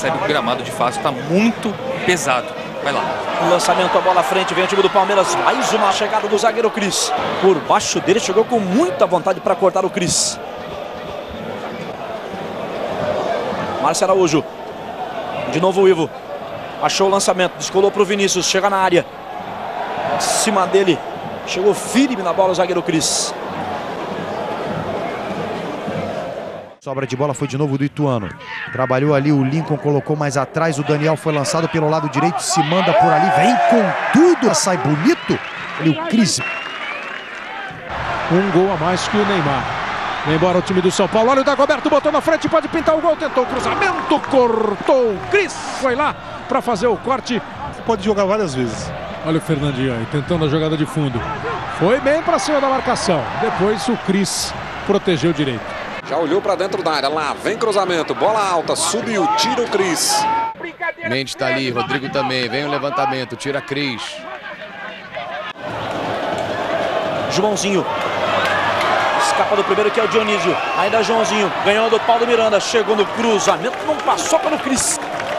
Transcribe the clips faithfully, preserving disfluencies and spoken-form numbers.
sair do gramado de fácil, tá muito pesado. Vai lá. O lançamento, a bola à frente, vem o time do Palmeiras. Mais uma chegada do zagueiro Cris. Por baixo dele, chegou com muita vontade para cortar o Cris. Márcio Araújo. De novo o Ivo. Achou o lançamento, descolou para o Vinícius, chega na área. Em cima dele, chegou firme na bola o zagueiro Cris. Sobra de bola foi de novo do Ituano. Trabalhou ali, o Lincoln colocou mais atrás. O Daniel foi lançado pelo lado direito, se manda por ali. Vem com tudo, sai bonito. Ali o Cris. Um gol a mais que o Neymar. Vem embora o time do São Paulo. Olha o Dagoberto, botou na frente, pode pintar o gol. Tentou o cruzamento, cortou. O Cris foi lá para fazer o corte. Pode jogar várias vezes. Olha o Fernandinho aí, tentando a jogada de fundo. Foi bem para cima da marcação. Depois o Cris protegeu direito. Já olhou para dentro da área, lá vem cruzamento, bola alta, subiu, tira o Cris. Mendes tá ali, Rodrigo também, vem o levantamento, tira Cris. Joãozinho. Escapa do primeiro que é o Dionísio. Ainda Joãozinho, ganhou do Paulo Miranda, chegou no cruzamento, não passou pelo Cris.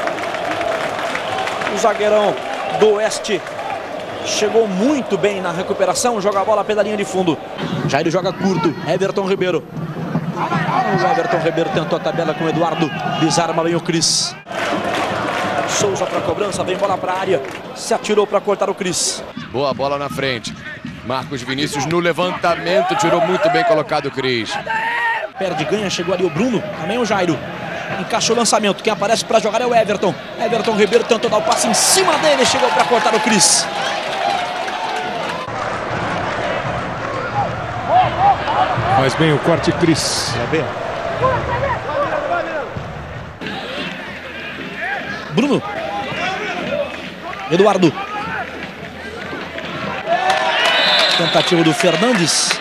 O zagueirão do Oeste chegou muito bem na recuperação, joga a bola pela linha de fundo. Jair joga curto, Everton Ribeiro. O Everton Ribeiro tentou a tabela com o Eduardo, desarma bem o Cris. Souza para cobrança, vem bola para a área, se atirou para cortar o Cris. Boa bola na frente. Marcos Vinícius no levantamento, tirou muito bem colocado o Cris. Perde, ganha, chegou ali o Bruno, também o Jairo. Encaixou o lançamento, quem aparece para jogar é o Everton. Everton Ribeiro tentou dar o passe em cima dele, chegou para cortar o Cris. Faz bem o corte, Cris. É bem. Bruno. Eduardo. Tentativa do Fernandes.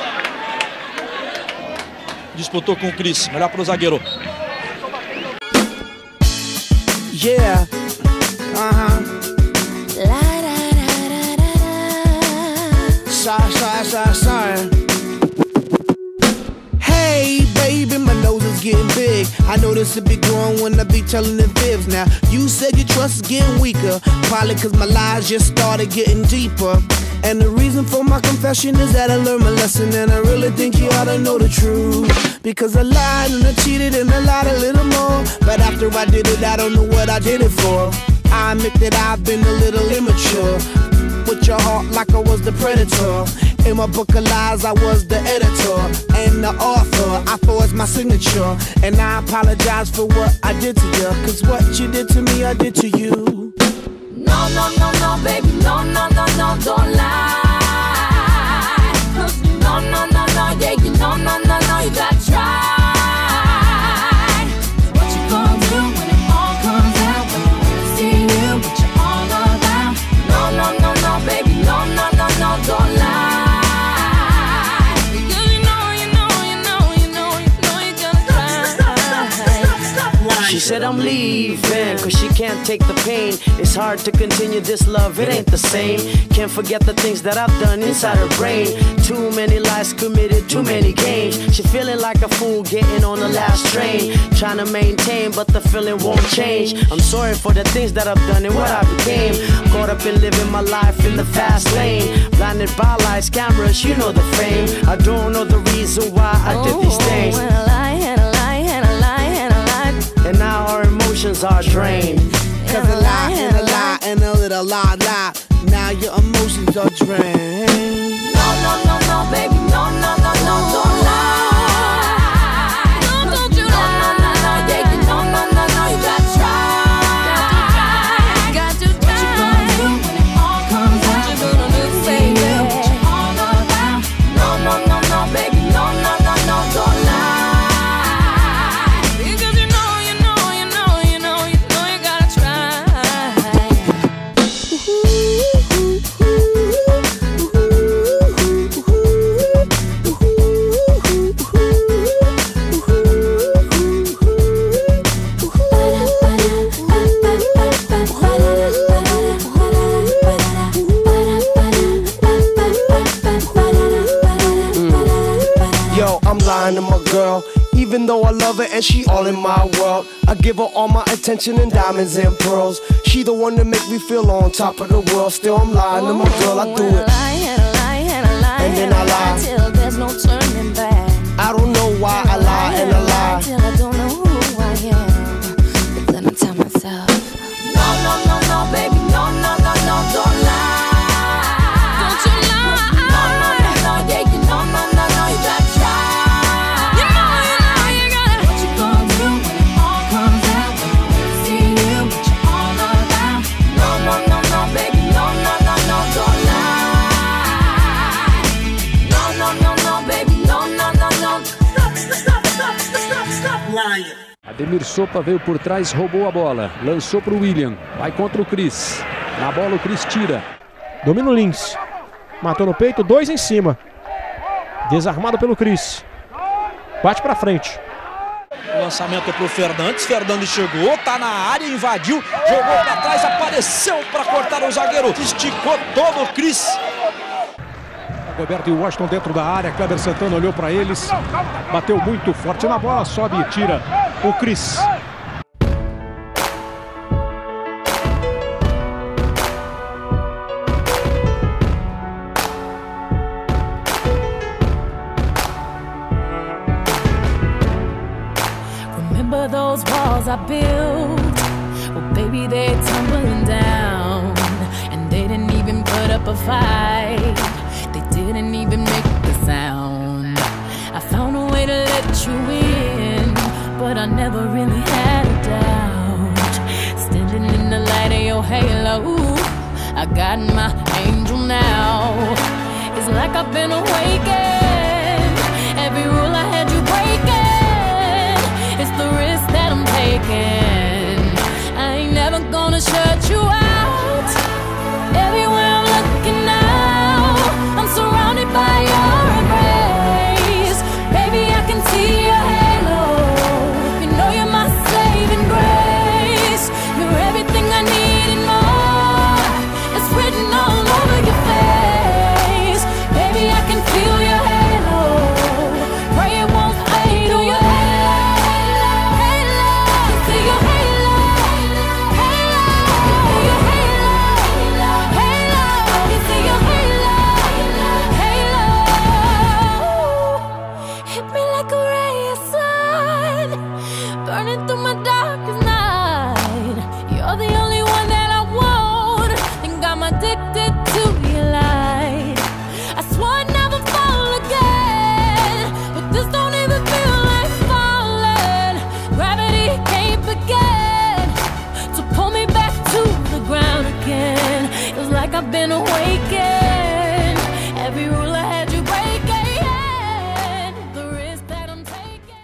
Disputou com o Cris. Melhor para o zagueiro. Yeah. Uh-huh. Sorry, sorry, sorry, sorry. Hey, baby, my nose is getting big. I know this will be growing when I be telling the fibs. Now, you said your trust is getting weaker. Probably cause my lies just started getting deeper. And the reason for my confession is that I learned my lesson. And I really think you ought to know the truth. Because I lied and I cheated and I lied a little more. But after I did it, I don't know what I did it for. I admit that I've been a little immature. With your heart like I was the predator. In my book of lies, I was the editor and the author. I forged my signature, and I apologize for what I did to you. Cause what you did to me, I did to you. No, no, no, no, baby, no, no, no, no, don't lie. No, no, no, no, yeah, you no, no, no, no, you gotta try. What you gonna do when it all comes out? When you really see you, what you all about? No, no, no, no, baby, no, no, no, no, don't lie. She said I'm leaving, cause she can't take the pain. It's hard to continue this love, it ain't the same. Can't forget the things that I've done inside her brain. Too many lies committed, too many games. She feeling like a fool getting on the last train. Trying to maintain, but the feeling won't change. I'm sorry for the things that I've done and what I became. Caught up in living my life in the fast lane. Blinded by lights, cameras, you know the fame. I don't know the reason why I did these things. And now our emotions are drained. Cause a lie and a lie and a little lie, lie. Now your emotions are drained. No, no, no, no, baby, no, no, no, no, don't lie. No, don't you lie. No, no, no, no, yeah, you no, no, no, no, you gotta try. Got to try. What you gonna do when it all comes out? What you gonna do, baby? What you all about? No, no, no, no, baby, no, no, no, no, don't lie. and she all in my world. I give her all my attention and diamonds and pearls. She the one that make me feel on top of the world. Still I'm lying to my girl, I do it. And I lie, and I lie, and I lie, And then I lie. till there's no turning back. I don't know why I lie and I lie. Till I don't know who I am. But then I tell myself, no, no, no, no, baby, no, no, no, no, don't lie. Don't you lie. No, no, no, no, yeah, you know, no, no, no, you gotta try. You know, you know, you gotta. What you gonna do when it all comes out? When you see you, what you all about? No, no, no, no, baby, no, no, no, no, don't lie. No, no, no, no, baby, no, no, no, no. Stop, stop, stop, stop, stop lying. Ademir Sopa veio por trás, roubou a bola. Lançou para o William. Vai contra o Chris. Na bola o Chris tira. Domina o Lins. Matou no peito, dois em cima. Desarmado pelo Chris. Bate para frente. O lançamento para o Fernandes. Fernandes chegou, tá na área, invadiu, jogou para trás, apareceu para cortar o zagueiro. Esticou todo o Chris. Roberto e Washington dentro da área. Kleber Santana olhou para eles. Bateu muito forte na bola. Sobe e tira o Chris. Remember those walls I built? Well, baby, they're tumbling down. And they didn't even put up a fight. They didn't even make the sound. I found a way to let you in, but I never really had a doubt. Standing in the light of your halo, I got my angel now. It's like I've been awakened. Every rule I had you breaking. It's the risk that I'm taking. I ain't never gonna shut you out. Everywhere I'm looking now, I'm surrounded by your embrace. Baby, I can see your halo. You know you're my saving grace. You're everything I need and more. It's written all over your face. Baby, I can feel your halo. Pray it won't fade. Feel your halo, halo. See your halo, halo. Feel your halo, halo. You see your halo, halo. Hit me like a ray of sun, burning through my darkest night. You're the only one that I want. Think I'm addicted to your light. I swore I'd never fall again, but this don't even feel like falling. Gravity can't begin to pull me back to the ground again. It's like I've been awakened. Every rule I had you breaking. The risk that I'm taking.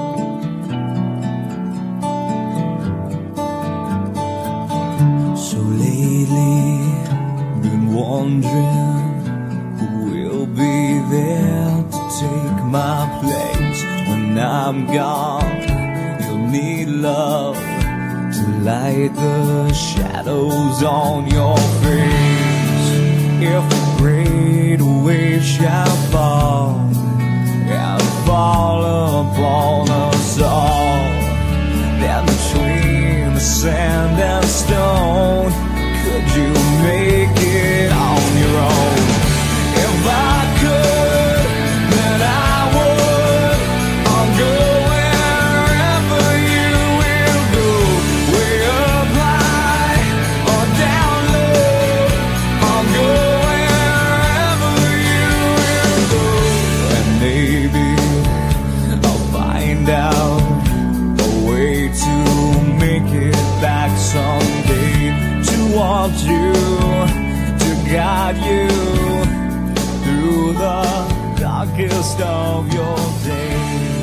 So lately, been wondering who will be there to take my place when I'm gone. You'll need love to light the shadows on your face. If a great wave shall fall and fall upon us all, then between the sand and stone, could you make it on your own? If I could, then I would. I'll go wherever you will go, way up high or down low. I'll go wherever you will go, and maybe I'll find out a way to make it back someday, to want you, to guide you through the darkest of your days.